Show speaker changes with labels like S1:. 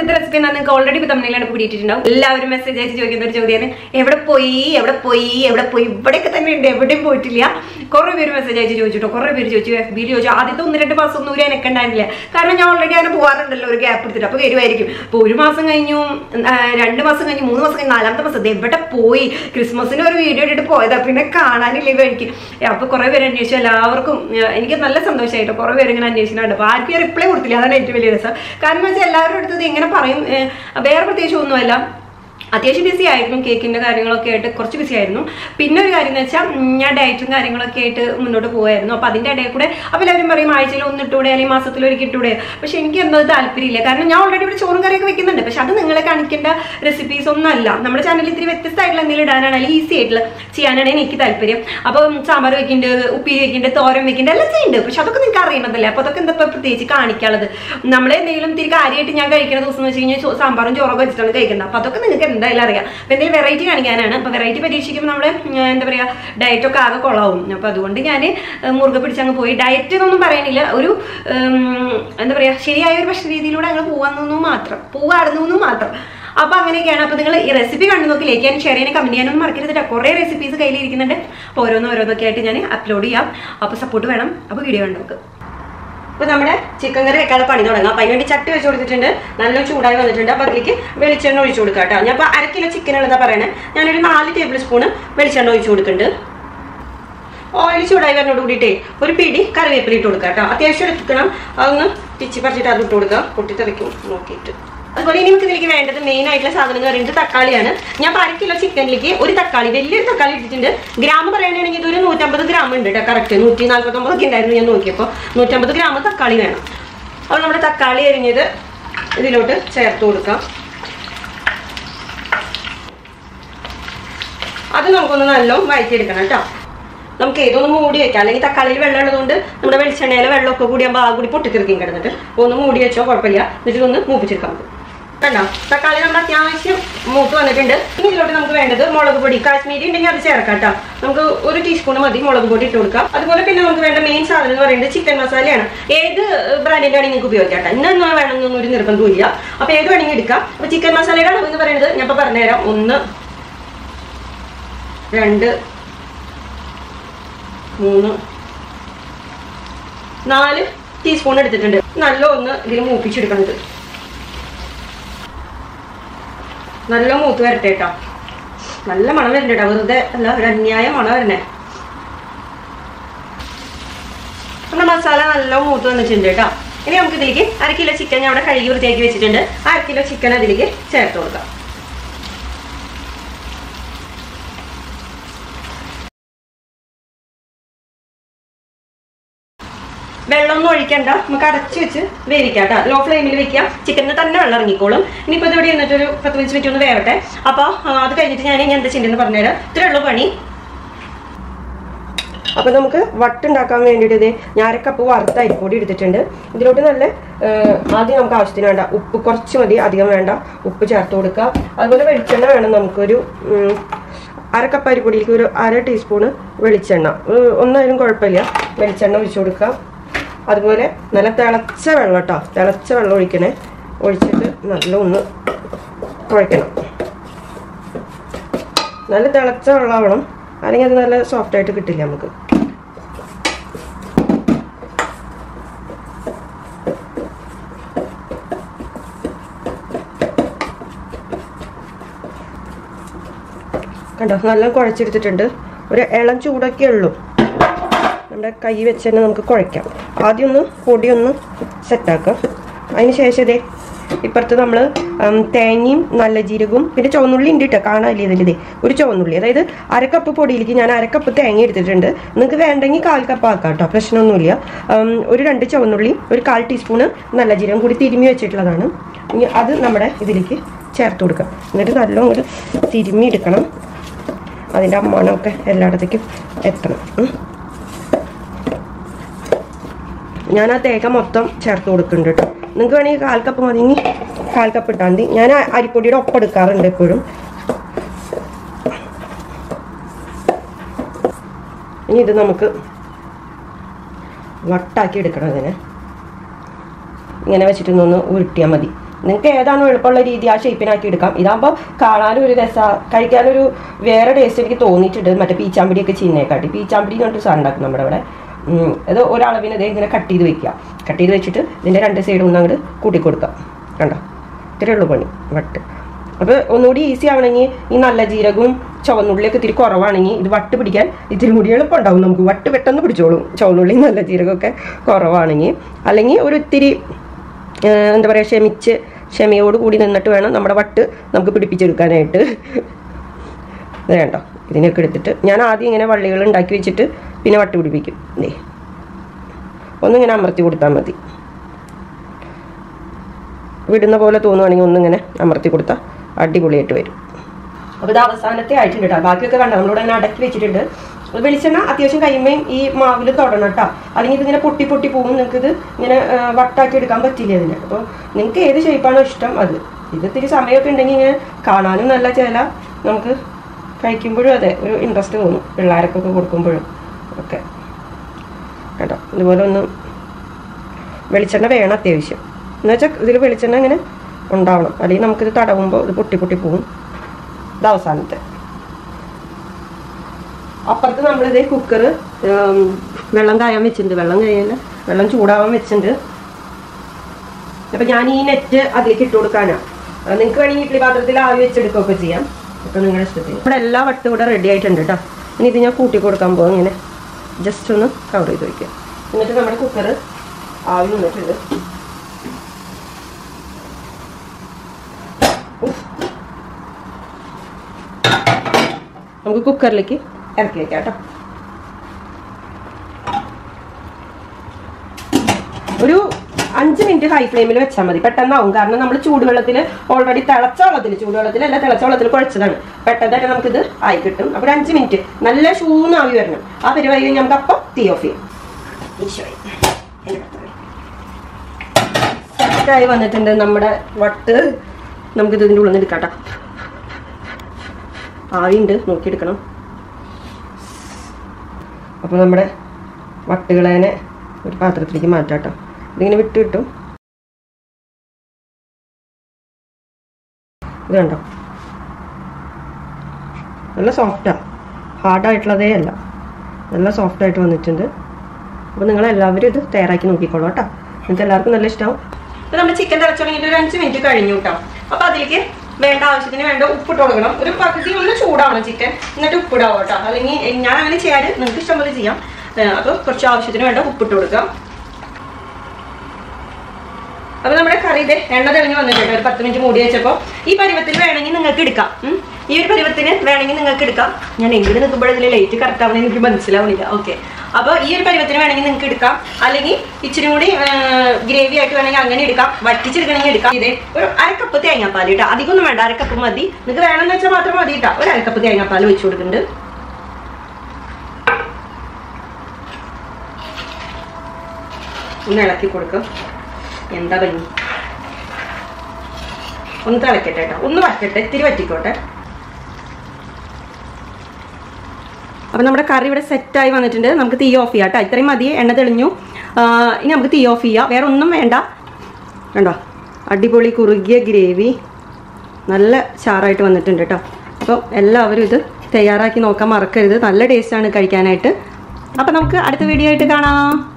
S1: ഇന്നത്തെ റെസിപ്പി നിങ്ങൾക്ക് ഓൾറെഡി തമ്മിലാണ് കൂടിയിട്ടുണ്ടാവും. എല്ലാവരും മെസ്സേജ് അയച്ച് ചോദിക്കുന്ന ഒരു ചോദ്യമാണ്, എവിടെ പോയി ഇവിടെയൊക്കെ തന്നെ ഉണ്ട്, എവിടെയും പോയിട്ടില്ല. കുറെ പേര് മെസ്സേജ് അയച്ച് ചോദിച്ചിട്ടോ, കുറെ പേര് ചോദിച്ചു, FB ചോദിച്ചു. ആദ്യത്തെ 1-2 മാസം ഒന്നും എനിക്ക് ഉണ്ടായിരുന്നില്ല, കാരണം ഞാൻ ഓൾറെഡി അങ്ങനെ പോകാറുണ്ടല്ലോ ഒരു ഗ്യാപ്പ് എടുത്തിട്ട്. അപ്പൊ വരുമായിരിക്കും. ഇപ്പൊ 1 മാസം കഴിഞ്ഞു, 2 മാസം കഴിഞ്ഞു, 3 മാസം കഴിഞ്ഞു, 4ാമത്തെ മാസം എവിടെ പോയി, ക്രിസ്മസിന് ഒരു വീഡിയോ ഇട്ടിട്ട് പോയതാ, പിന്നെ കാണാനില്ല എനിക്ക്. അപ്പൊ കുറെ പേര് അന്വേഷിച്ചു. എല്ലാവർക്കും എനിക്ക് നല്ല സന്തോഷമായിട്ടോ, കുറെ പേര് ഇങ്ങനെ അന്വേഷിക്കുന്നുണ്ട്. അപ്പൊ ആർക്കും റിപ്ലൈ കൊടുത്തില്ല, അതാണ് ഏറ്റവും വലിയ രസം. കാരണം എന്ന് വെച്ചാൽ എല്ലാവരും അടുത്തത് ഇങ്ങനെ പറയും, വേറെ പ്രത്യേകിച്ച് ഒന്നുമല്ല, അത്യാവശ്യം ബിസി ആയിരുന്നു, കേക്കിൻ്റെ കാര്യങ്ങളൊക്കെ ആയിട്ട് കുറച്ച് ബിസി ആയിരുന്നു. പിന്നെ ഒരു കാര്യം എന്ന് വെച്ചാൽ ഞാൻ ഡയറ്റും കാര്യങ്ങളൊക്കെ ആയിട്ട് മുന്നോട്ട് പോകുമായിരുന്നു. അപ്പോൾ അതിൻ്റെ ഇടയിൽ കൂടെ അപ്പോൾ എല്ലാവരും പറയും ആഴ്ചയിൽ 1 ഇട്ടൂടെ അല്ലെങ്കിൽ മാസത്തിൽ 1 ഇട്ടൂടെ. പക്ഷേ എനിക്ക് എന്തോ താല്പര്യമില്ല, കാരണം ഞാൻ ഓൾറെഡി ഇവിടെ ചോറും കറിയൊക്കെ വെക്കുന്നുണ്ട്. പക്ഷെ അത് നിങ്ങളെ കാണിക്കേണ്ട റെസിപ്പീസ് ഒന്നും അല്ല. നമ്മുടെ ചാനലിൽ ഇത്തിരി വ്യത്യസ്തമായിട്ടുള്ള എന്തെങ്കിലും ഇടാനാണ്, അല്ലെങ്കിൽ ഈസി ആയിട്ടുള്ള ചെയ്യാനാണ് എനിക്ക് താല്പര്യം. അപ്പം സാമ്പാർ വെക്കുന്നുണ്ട്, ഉപ്പേരി വെക്കുന്നുണ്ട്, തോരൻ വെക്കുന്നുണ്ട്, എല്ലാം ചെയ്യുന്നുണ്ട്. പക്ഷെ അതൊക്കെ നിങ്ങൾക്ക് അറിയണതല്ലേ. അപ്പോൾ അതൊക്കെ എന്താ പ്രത്യേകിച്ച് കാണിക്കാനുള്ളത്? നമ്മളെന്തെങ്കിലും ഇത്തിരി കാര്യമായിട്ട് ഞാൻ കഴിക്കുന്ന ദിവസം എന്ന് വെച്ച് കഴിഞ്ഞാൽ സാമ്പാറും ചോറൊക്കെ വെച്ചിട്ടാണ് കഴിക്കുന്നത്. അപ്പോൾ അതൊക്കെ നിങ്ങൾക്ക് എന്തായാലും അറിയാം. അപ്പൊ എന്തെങ്കിലും വെറൈറ്റി കാണിക്കാനാണ്. അപ്പൊ വെറൈറ്റി പരീക്ഷിക്കുമ്പോൾ നമ്മള് എന്താ പറയാ, ഡയറ്റൊക്കെ ആകെ കൊള്ളാവും. അപ്പൊ അതുകൊണ്ട് ഞാൻ മുറുകെ പിടിച്ചങ്ങ് പോയി. ഡയറ്റ് എന്നൊന്നും പറയാനില്ല, ഒരു എന്താ പറയാ, ശരിയായ ഒരു ഭക്ഷണ രീതിയിലൂടെ അങ്ങ് പോവാറുന്നു മാത്രം. അപ്പൊ അങ്ങനെയൊക്കെയാണ്. അപ്പൊ നിങ്ങൾ ഈ റെസിപ്പി കണ്ടു നോക്കി ലൈക്ക് ചെയ്യാനും ഷെയർ ചെയ്യാനും കമന്റ് ചെയ്യാനൊന്നും മറക്കരുത്. കുറേ റെസിപ്പീസ് കയ്യിലിരിക്കുന്നുണ്ട്. അപ്പോൾ ഓരോന്നൊക്കെ ആയിട്ട് ഞാൻ അപ്ലോഡ് ചെയ്യാം. അപ്പൊ സപ്പോർട്ട് വേണം. അപ്പൊ വീഡിയോ കണ്ടു നോക്ക്. ഇപ്പൊ നമ്മുടെ ചിക്കൻ കറി വെക്കാതെ പണി തുടങ്ങാം. അപ്പൊ അതിനുവേണ്ടി ചട്ടി വെച്ച് കൊടുത്തിട്ടുണ്ട്, നല്ല ചൂടായി വന്നിട്ടുണ്ട്. അപ്പൊ അതിലേക്ക് വെളിച്ചെണ്ണ ഒഴിച്ചു കൊടുക്കാം കേട്ടോ. ഞാൻ ഇപ്പൊ 1 കിലോ ചിക്കൻ ഉള്ളതാ പറയണേ. ഞാനൊരു 4 ടേബിൾ സ്പൂൺ വെളിച്ചെണ്ണ ഒഴിച്ചു കൊടുക്കുന്നുണ്ട്. ഓയിൽ ചൂടായി വരുന്നോട് കൂടിയിട്ടേ ഒരു പിടി കറിവേപ്പില ഇട്ട് കൊടുക്കാം കേട്ടോ. അത്യാവശ്യം എടുക്കണം, അതൊന്ന് പിച്ചി പറിച്ചിട്ട് അത് ഇട്ട് കൊടുക്കാം, പൊട്ടിത്തെറിക്കും നോക്കിയിട്ട്. അതുപോലെ ഇനി നമുക്ക് ഇതിലേക്ക് വേണ്ടത് മെയിൻ ആയിട്ടുള്ള സാധനം എന്ന് പറയുന്നത് തക്കാളിയാണ്. ഞാൻ 1 കിലോ ചിക്കനിലേക്ക് ഒരു തക്കാളി, വലിയൊരു തക്കാളി ഇട്ടിട്ടുണ്ട്. ഗ്രാം പറയുകയാണെങ്കിൽ ഇതൊരു 150 ഗ്രാം ഉണ്ട് കേട്ടോ. കറക്റ്റ് 149 ഒക്കെ ഉണ്ടായിരുന്നു ഞാൻ നോക്കിയപ്പോൾ. 150 ഗ്രാം തക്കാളി വേണം. അപ്പോൾ നമ്മുടെ തക്കാളി അരിഞ്ഞത് ഇതിലോട്ട് ചേർത്ത് കൊടുക്കാം. അത് നമുക്കൊന്ന് നല്ലോണം വഴറ്റിയെടുക്കണം കേട്ടോ. നമുക്ക് ഏതൊന്ന് മൂടി വെക്കാം, അല്ലെങ്കിൽ തക്കാളിയിൽ വെള്ളം ഉള്ളതുകൊണ്ട് നമ്മുടെ വെളിച്ചെണ്ണയിലെ വെള്ളമൊക്കെ കൂടിയാകുമ്പോൾ ആ കൂടി പൊട്ടിത്തെറിക്കും കിടന്നിട്ട്. ഒന്ന് മൂടി വെച്ചോ കുഴപ്പമില്ല. എന്നിട്ട് ഒന്ന് മൂപ്പിച്ചെടുക്കാം. കണ്ടോ, തക്കാളി നമ്മുടെ അത്യാവശ്യം മൂത്ത് വന്നിട്ടുണ്ട്. ഇനി ഇതിലോട്ട് നമുക്ക് വേണ്ടത് മുളക് പൊടി. കാശ്മീരി ഉണ്ടെങ്കിൽ അത് ചേർക്കാം കേട്ടോ. നമുക്ക് 1 ടീസ്പൂൺ മതി മുളക് പൊടി ഇട്ട് കൊടുക്കാം. അതുപോലെ പിന്നെ നമുക്ക് വേണ്ട മെയിൻ സാധനം എന്ന് പറയുന്നത് ചിക്കൻ മസാലയാണ്. ഏത് ബ്രാൻഡിന്റെ ആണെങ്കിൽ നിങ്ങൾക്ക് ഉപയോഗിക്കാം കേട്ടോ. ഇന്നൊന്നും വേണമെന്നൊന്നും ഒരു നിർബന്ധമില്ല. അപ്പൊ ഏത് വേണമെങ്കിൽ എടുക്കാം. അപ്പൊ ചിക്കൻ മസാലയുടെ അളവ് എന്ന് പറയുന്നത് ഞാൻ ഇപ്പൊ പറഞ്ഞുതരാം. 1 2 3 4 ടീസ്പൂൺ എടുത്തിട്ടുണ്ട്. നല്ല ഒന്ന് ഇതിൽ മൂപ്പിച്ചെടുക്കണത്. നല്ല മൂത്ത് വരട്ടെ കേട്ടോ. നല്ല മണം വരണ്ട കേട്ടോ, വെറുതെ അല്ല, ഒരു അന്യായ മണം വരണേ. നമ്മുടെ മസാല നല്ല മൂത്ത് വന്നിട്ടുണ്ട് കേട്ടോ. ഇനി നമുക്ക് ഇതിലേക്ക് 1 കിലോ ചിക്കൻ ഞാൻ അവിടെ കഴുകി വൃത്തിയാക്കി വെച്ചിട്ടുണ്ട്. 1 കിലോ ചിക്കൻ അതിലേക്ക് ചേർത്ത് കൊടുക്കാം. വെള്ളമൊന്നും ഒഴിക്കണ്ട, നമുക്ക് അടച്ചു വെച്ച് വേവിക്കാം കേട്ടോ. ലോ ഫ്ലെയിമിൽ വെക്കാം. ചിക്കനിന് തന്നെ വെള്ളം ഇറങ്ങിക്കോളും. ഇനിയിപ്പോൾ ഇതിവിടെ എന്നിട്ടൊരു 10-15 മിനിറ്റ് ഒന്ന് വേവട്ടെ. അപ്പോൾ അത് കഴിഞ്ഞിട്ട് ഞാൻ എന്താ ചെയ്യേണ്ടതെന്ന് പറഞ്ഞുതരാം. ഇത്രയുള്ള പണി. അപ്പോൾ നമുക്ക് വട്ടുണ്ടാക്കാൻ വേണ്ടിയിട്ട് ഞാൻ 1 കപ്പ് വറുത്ത അരിപ്പൊടി എടുത്തിട്ടുണ്ട്. ഇതിലോട്ട് നല്ല ആദ്യം നമുക്ക് ആവശ്യത്തിന് വേണ്ട ഉപ്പ് കുറച്ച് മതി, അധികം വേണ്ട. ഉപ്പ് ചേർത്ത് കൊടുക്കുക. അതുപോലെ വെളിച്ചെണ്ണ വേണം. നമുക്കൊരു 1 കപ്പ് അരിപ്പൊടിയിലേക്ക് ഒരു 1/2 ടീസ്പൂണ് വെളിച്ചെണ്ണ, ഒന്നായാലും കുഴപ്പമില്ല, വെളിച്ചെണ്ണ ഒഴിച്ചു കൊടുക്കുക. അതുപോലെ നല്ല തിളച്ച വെള്ളം കേട്ടോ, തിളച്ച വെള്ളം ഒഴിക്കണേ. ഒഴിച്ചിട്ട് നല്ല ഒന്ന് കുഴക്കണം. നല്ല തിളച്ച വെള്ളമാവണം, അല്ലെങ്കിൽ അത് നല്ല സോഫ്റ്റായിട്ട് കിട്ടില്ല നമുക്ക്. കണ്ടോ, നല്ല കുഴച്ചെടുത്തിട്ടുണ്ട്. ഒരു ഇളം ചൂടൊക്കെ ഉള്ളൂ. നമ്മുടെ കൈ വെച്ച് തന്നെ നമുക്ക് കുഴയ്ക്കാം. ആദ്യം ഒന്ന് പൊടിയൊന്ന് സെറ്റാക്കാം. അതിന് ശേഷം ഇതേ ഇപ്പുറത്ത് നമ്മൾ തേങ്ങയും നല്ല ജീരകവും പിന്നെ ചുവന്നുള്ളി ഉണ്ട് കേട്ടോ, കാണാനില്ലേ ഇതിലിതേ ഒരു ചുവന്നുള്ളി. അതായത് 1 കപ്പ് പൊടിയിലേക്ക് ഞാൻ 1 കപ്പ് തേങ്ങ എടുത്തിട്ടുണ്ട്. നിങ്ങൾക്ക് വേണ്ടെങ്കിൽ 1/4 കപ്പ് ആക്കാം കേട്ടോ, പ്രശ്നമൊന്നുമില്ല. ഒരു 2 ചുവന്നുള്ളി, ഒരു 1/4 ടീസ്പൂണ് നല്ല ജീരകം കൂടി തിരുമ്മി വെച്ചിട്ടുള്ളതാണ്. ഇനി അത് നമ്മുടെ ഇതിലേക്ക് ചേർത്ത് കൊടുക്കാം. എന്നിട്ട് നല്ലോണം ഒരു തിരുമ്മി എടുക്കണം. അതിൻ്റെ മണമൊക്കെ എല്ലായിടത്തേക്കും എത്തണം. ഞാൻ ആ തേങ്ങ മൊത്തം ചേർത്ത് കൊടുക്കുന്നുണ്ട് കേട്ടോ. നിങ്ങൾക്ക് വേണമെങ്കിൽ 1/4 കപ്പ് മതി, 1/4 കപ്പ് ഇട്ടാൽ മതി. ഞാൻ അരിപ്പൊടിയുടെ ഒപ്പം എടുക്കാറുണ്ട് എപ്പോഴും. ഇനി ഇത് നമുക്ക് വട്ടാക്കി എടുക്കണം. ഇതിനെ ഇങ്ങനെ വെച്ചിട്ടൊന്ന് ഉരുട്ടിയാൽ മതി.
S2: നിങ്ങൾക്ക് ഏതാണോ എളുപ്പമുള്ള രീതി ആ ഷേപ്പിനാക്കി എടുക്കാം. ഇതാകുമ്പോൾ കാണാനും ഒരു രസം, കഴിക്കാനൊരു വേറെ ടേസ്റ്റ് എനിക്ക് തോന്നിയിട്ടുണ്ട്. മറ്റേ പീച്ചാമ്പിടിയൊക്കെ ചെയ്യുന്നേക്കാട്ടി. പീച്ചാമ്പിടി എന്ന് പറഞ്ഞിട്ട് സാധനം ഉണ്ടാക്കും നമ്മുടെ ഇവിടെ. അത് ഒരളവിന് ഇത് ഇങ്ങനെ കട്ട് ചെയ്ത് വെക്കുക. കട്ട് ചെയ്ത് വെച്ചിട്ട് ഇതിൻ്റെ 2 സൈഡും ഒന്ന് അങ്ങോട്ട് കൂട്ടിക്കൊടുക്കാം. കണ്ടോ, ഇത്രയേ ഉള്ളൂ പണി വട്ട്. അപ്പോൾ ഒന്നുകൂടി ഈസി ആവണമെങ്കിൽ ഈ നല്ല ജീരകവും ചുവന്നുള്ളിയൊക്കെ ഇത്തിരി കുറവാണെങ്കിൽ ഇത് വട്ട് പിടിക്കാൻ ഇത്തിരി കൂടി എളുപ്പമുണ്ടാവും നമുക്ക്. വട്ട് പെട്ടെന്ന് പിടിച്ചോളും ചുവന്നുള്ളി നല്ല ജീരകമൊക്കെ കുറവാണെങ്കിൽ. അല്ലെങ്കിൽ ഒരു ഇത്തിരി എന്താ പറയുക, ക്ഷമയോട് കൂടി നിന്നിട്ട് വേണം നമ്മുടെ വട്ട് നമുക്ക് പിടിപ്പിച്ചെടുക്കാനായിട്ട്. ഇത് വേണ്ടോ, ഇതിനൊക്കെ എടുത്തിട്ട് ഞാൻ ആദ്യം ഇങ്ങനെ വള്ളികൾ ഉണ്ടാക്കി വെച്ചിട്ട് പിന്നെ വട്ട് പിടിപ്പിക്കും. ഒന്നിങ്ങനെ അമർത്തി കൊടുത്താൽ മതി. വിടുന്ന പോലെ തോന്നുവാണെങ്കിൽ ഒന്നിങ്ങനെ അമർത്തി കൊടുത്താൽ അടിപൊളിയായിട്ട് വരും. അപ്പോൾ ഇത് അവസാനത്തെ ആയിട്ടുണ്ട് കേട്ടോ. ബാക്കിയൊക്കെ കണ്ടോ നമ്മളിവിടെ തന്നെ അടക്കി വെച്ചിട്ടുണ്ട്. വെളിച്ചെണ്ണ അത്യാവശ്യം കൈമയും ഈ മാവിൽ തൊടണം കേട്ടോ. അല്ലെങ്കിൽ ഇതിങ്ങനെ പൊട്ടി പോകും. നിങ്ങൾക്ക് ഇത് ഇങ്ങനെ വട്ടാക്കി എടുക്കാൻ പറ്റില്ല ഇതിന്. അപ്പോൾ നിങ്ങൾക്ക് ഏത് ഷേപ്പാണോ ഇഷ്ടം അത്. ഇത് ഇത്തിരി സമയമൊക്കെ ഉണ്ടെങ്കിൽ ഇങ്ങനെ കാണാനും നല്ല ചില നമുക്ക് കഴിക്കുമ്പോഴും അതെ ഒരു ഇൻട്രസ്റ്റ് തോന്നും, പിള്ളേർക്കൊക്കെ കൊടുക്കുമ്പോഴും ഒക്കെ കേട്ടോ. ഇതുപോലെ ഒന്ന് വെളിച്ചെണ്ണ വേണം അത്യാവശ്യം. എന്നുവെച്ചാൽ ഇതിൽ വെളിച്ചെണ്ണ ഇങ്ങനെ ഉണ്ടാവണം, അല്ലെങ്കിൽ നമുക്കിത് തടവുമ്പോൾ ഇത് പൊട്ടി പോകും. ഇത് അവസാനത്തെ. അപ്പുറത്ത് നമ്മളിത് കുക്കർ വെള്ളം കായാൻ വെച്ചിട്ടുണ്ട്. വെള്ളം ചൂടാവാൻ വെച്ചിട്ടുണ്ട്. അപ്പം ഞാൻ ഈ നെറ്റ് അതിലേക്ക് ഇട്ട് കൊടുക്കാനാണ്. നിങ്ങൾക്ക് വേണമെങ്കിൽ ഇഡ്ഡലി പാത്രത്തിൽ ആവി വെച്ചെടുക്കുകയൊക്കെ ചെയ്യാം. അപ്പം നിങ്ങളുടെ ഇഷ്ടത്തിന്. ഇവിടെ എല്ലാ വട്ടും കൂടെ റെഡി ആയിട്ടുണ്ട് കേട്ടോ. ഇനി ഇത് ഞാൻ കൂട്ടി കൊടുക്കാൻ പോകും. ഇങ്ങനെ ജസ്റ്റ് ഒന്ന് കവർ ചെയ്ത് വയ്ക്കുക. എന്നിട്ട് നമ്മുടെ കുക്കർ ആവി നിന്നിട്ടുണ്ട്. നമുക്ക് കുക്കറിലേക്ക് ഇറക്കി വെക്കാം കേട്ടോ. ഒരു 5 മിനിറ്റ് ഹൈ ഫ്ലെയിമിൽ വെച്ചാൽ മതി. പെട്ടെന്നാവും. കാരണം നമ്മൾ ചൂടുവെള്ളത്തിൽ ഓൾറെഡി തിളച്ച വെള്ളത്തിൽ കുഴച്ചതാണ്. പെട്ടെന്നായിട്ട് നമുക്കിത് ആയി കിട്ടും. അപ്പോൾ 5 മിനിറ്റ് നല്ല ആവി വരണം. ആ പരിപാടി കഴിഞ്ഞ് നമുക്ക് അപ്പം തീ ഓഫ് ചെയ്യാം. സെറ്റായി വന്നിട്ടുണ്ട് നമ്മുടെ വട്ട്. നമുക്കിത് ഇതിൻ്റെ ഉള്ളിൽ നിന്ന് എടുക്കാം കേട്ടോ. ആവിയുണ്ട്, നോക്കിയെടുക്കണം. അപ്പോൾ നമ്മുടെ വട്ടുകളെ ഒരു പാത്രത്തിലേക്ക് മാറ്റാം കേട്ടോ. ഇതിങ്ങനെ വിട്ട് കിട്ടും. ഇത് കണ്ടോ, നല്ല സോഫ്റ്റാണ്, ഹാർഡായിട്ടുള്ളതേ അല്ല, നല്ല സോഫ്റ്റായിട്ട് വന്നിട്ടുണ്ട്. അപ്പോൾ നിങ്ങളെല്ലാവരും ഇത് തയ്യാറാക്കി നോക്കിക്കോളൂ കേട്ടോ. നിങ്ങൾക്ക് എല്ലാവർക്കും നല്ല ഇഷ്ടമാവും. അപ്പോൾ നമ്മുടെ ചിക്കൻ തിളച്ചു തുടങ്ങിയിട്ട് ഒരു 5 മിനിറ്റ് കഴിഞ്ഞു കേട്ടോ. അപ്പോൾ അതിലേക്ക് വേണ്ട ആവശ്യത്തിന് വേണ്ട ഉപ്പിട്ട് കൊടുക്കണം. ഒരു പകുതി ഒന്ന് ചൂടാവണം ചിക്കൻ, എന്നിട്ട് ഉപ്പിടാവും കേട്ടോ. അല്ലെങ്കിൽ ഞാൻ അങ്ങനെ ചെയ്യാറ്, നിങ്ങൾക്ക് ഇഷ്ടം പോലെ ചെയ്യാം. അപ്പോൾ കുറച്ച് ആവശ്യത്തിന് വേണ്ട ഉപ്പിട്ട് കൊടുക്കാം. അപ്പോൾ നമ്മുടെ കറി ഇത് എണ്ണ തെളിഞ്ഞ് വന്നിട്ടുണ്ട്. ഒരു 10 മിനിറ്റ് മൂടി വെച്ചപ്പോൾ ഈ പരുവത്തിന് വേണമെങ്കിൽ നിങ്ങൾക്ക് എടുക്കാം. ഈ ഒരു പരുവത്തിന് വേണമെങ്കിൽ നിങ്ങൾക്ക് എടുക്കാം. ഞാൻ എങ്ങനെ നിൽക്കുമ്പോഴതിൽ ലൈറ്റ് കറക്റ്റ് ആവണമെന്ന് എനിക്ക് മനസ്സിലാവുന്നില്ല. ഓക്കെ, അപ്പോൾ ഈ ഒരു പരുവത്തിന് വേണമെങ്കിൽ നിങ്ങൾക്ക് എടുക്കാം. അല്ലെങ്കിൽ ഇച്ചിരി കൂടി ഗ്രേവി ആയിട്ട് വേണമെങ്കിൽ അങ്ങനെ എടുക്കാം. വറ്റിച്ചെടുക്കണമെങ്കിൽ എടുക്കാം. ഇത് ഒരു 1/2 കപ്പ് തേങ്ങാപ്പാൽ കേട്ടോ. അധികമൊന്നും വേണ്ട, 1/2 കപ്പ് മതി. നിങ്ങൾക്ക് വേണമെന്ന് വെച്ചാൽ മാത്രം മതി കേട്ടോ. ഒരു 1/2 കപ്പ് തേങ്ങാപ്പാൽ വെച്ച് കൊടുക്കുന്നുണ്ട്. ഒന്ന് ഇളക്കി കൊടുക്കും. എന്താ ഭംഗി. ഒന്ന് തിളക്കട്ടെ കേട്ടോ, ഒന്ന് വറ്റട്ടെ, ഇത്തിരി വറ്റിക്കോട്ടെ. അപ്പം നമ്മുടെ കറി ഇവിടെ സെറ്റായി വന്നിട്ടുണ്ട്. നമുക്ക് തീ ഓഫ് ചെയ്യാം കേട്ടോ. ഇത്രയും മതി, എണ്ണ തെളിഞ്ഞു. ഇനി നമുക്ക് തീ ഓഫ് ചെയ്യാം. വേറെ ഒന്നും വേണ്ട. കണ്ടോ, അടിപൊളി കുറുകിയ ഗ്രേവി നല്ല ചാറായിട്ട് വന്നിട്ടുണ്ട് കേട്ടോ. അപ്പം എല്ലാവരും ഇത് തയ്യാറാക്കി നോക്കാൻ മറക്കരുത്. നല്ല ടേസ്റ്റാണ് കഴിക്കാനായിട്ട്. അപ്പം നമുക്ക് അടുത്ത വീഡിയോ ആയിട്ട് കാണാം.